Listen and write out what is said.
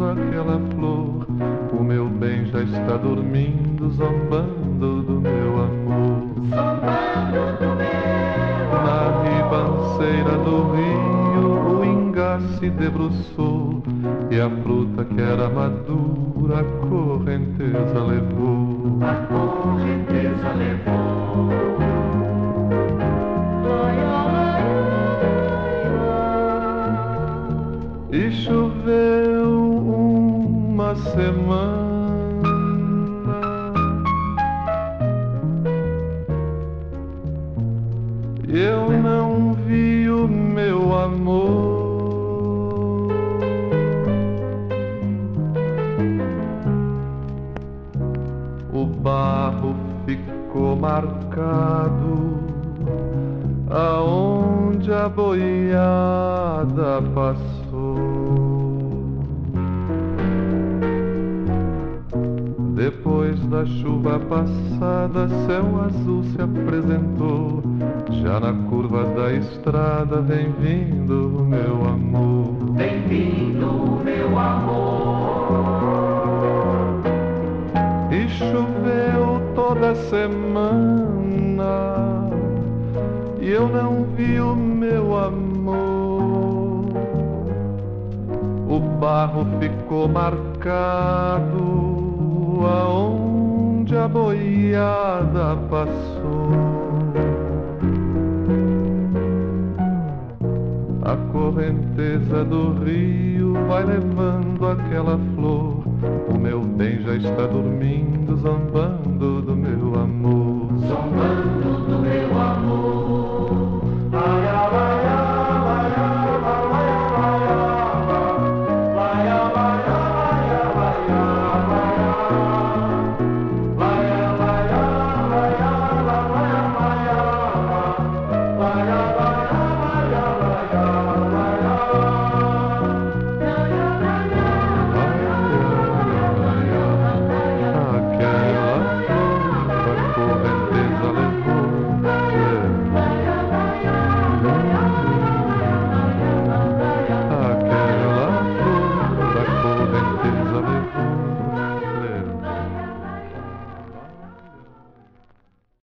aquela flor. O meu bem já está dormindo, zombando do meu amor. Zombando do meu amor. Na ribanceira do rio o ingá se debruçou, e a fruta que era madura a correnteza levou. A correnteza levou. Ai, ai, ai, ai. E choveu uma semana. Eu não vi o meu amor. O barro ficou marcado aonde a boiada passou. Depois da chuva passada, céu azul se apresentou. Já na curva da estrada vem vindo o meu amor. Vem vindo meu amor. E choveu toda semana e eu não vi o meu amor. O barro ficou marcado aonde a boiada passou. A correnteza do rio vai levando aquela flor. O meu bem já está dormindo, zombando do meu amor. Zombando do meu amor. Ai, ai.